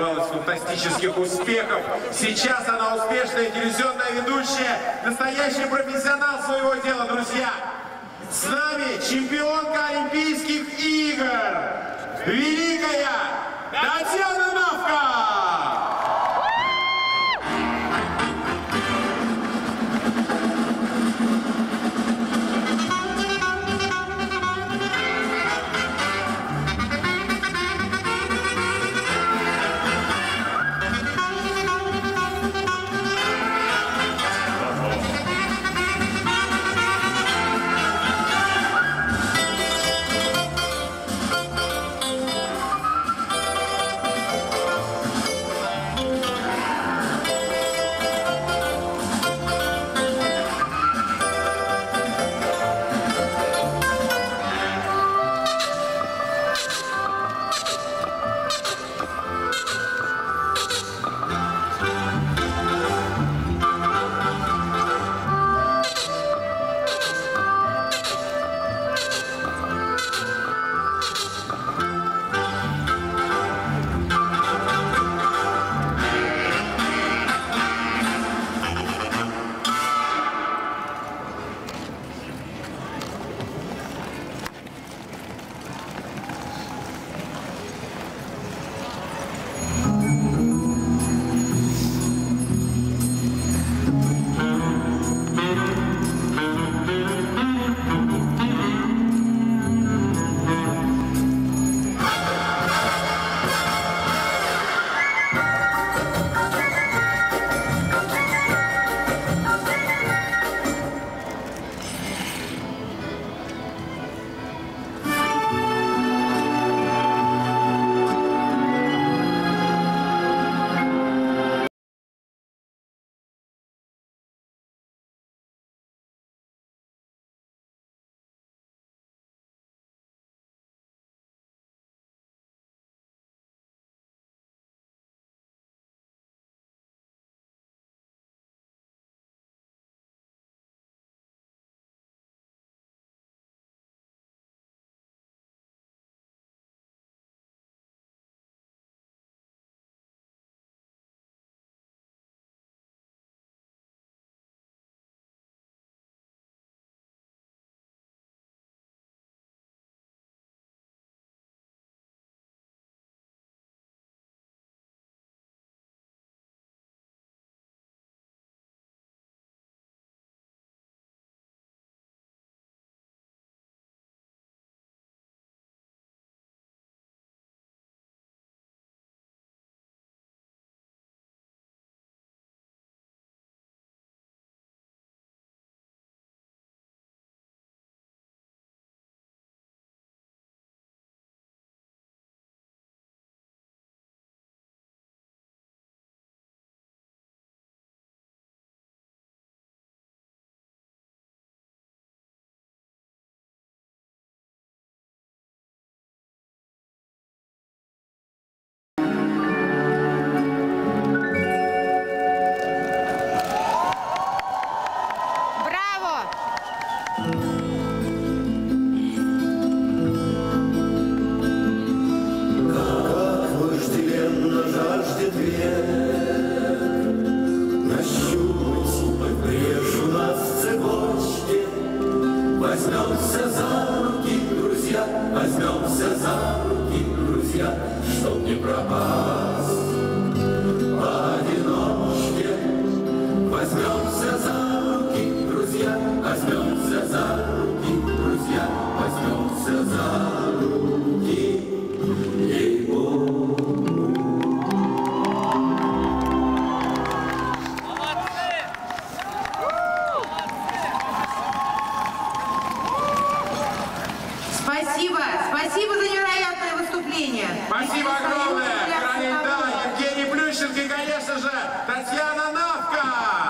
добивалась фантастических успехов. Сейчас она успешная телевизионная ведущая, настоящий профессионал своего дела, друзья. С нами чемпионка Олимпийских игр, великая Татьяна Навка! Возьмемся за руки, друзья, возьмемся за руки, друзья, чтоб не пропасть поодиночке. Возьмемся за руки, друзья, возьмемся за руки, друзья, возьмемся за руки, ей-богу. Спасибо, спасибо за невероятное выступление. Спасибо огромное, Каролина, Евгений Плющенко и, конечно же, Татьяна Навка.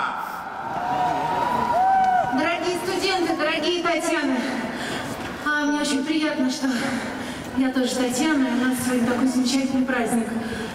Дорогие студенты, дорогие Татьяны, мне очень приятно, что я тоже Татьяна, и у нас сегодня такой замечательный праздник.